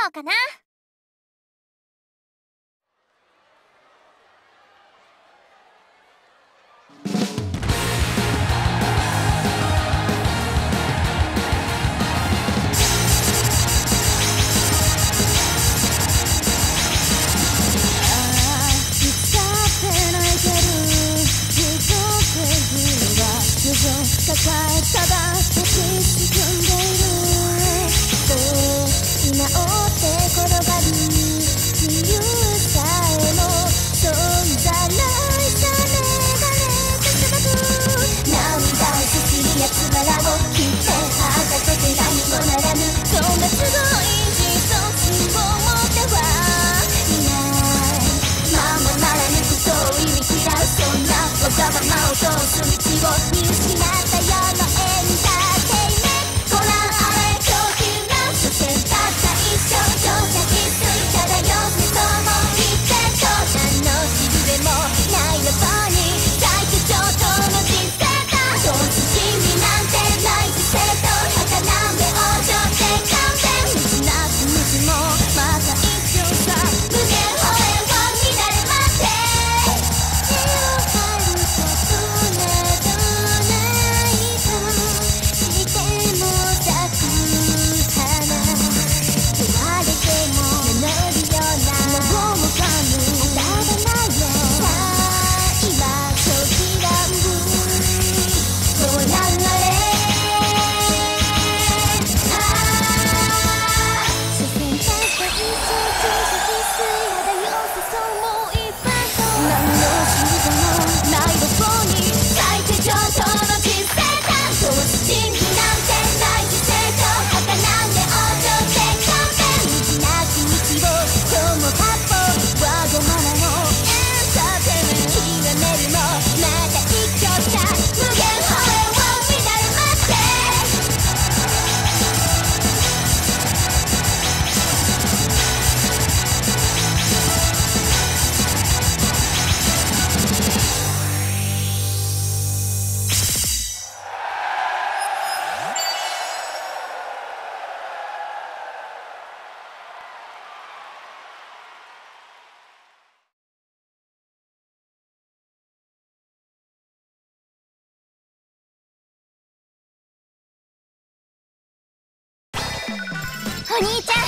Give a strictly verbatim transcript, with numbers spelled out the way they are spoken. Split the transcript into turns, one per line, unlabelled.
うかな。
抱えただ立ち進んでいるそう今追って転がる自由さへのそうじゃないさめがれた砂漠涙すすりやつばらを切って肌とて何もならぬそんなすごい自尊心を持ってはいないままならぬことを意味嫌うそんなわがままを通す道を見失ったようなエンターテインメントご覧あれ高級な所詮たった一生乗車必須ただよねそうも言ってと何のしるべもないロボに最低上等の人生だどうし真理なんてない知性と儚め往生で勘弁無なし虫もまた一緒さ無限放映を乱れまって血を張ることなどないとしても咲く花言われても名乗るようなももかむ当たらないよさあ今時乱舞ご覧あれ所詮たった一生注射必須やだよさそうも一般と何のしるべもないロボに最低上等の人生だどうし真理なんてない知性と儚んで往生で勘弁無なき道を今日も八方わがままのエンターテインメント極めるもまた一挙さ無限放映を乱れまってお兄ちゃん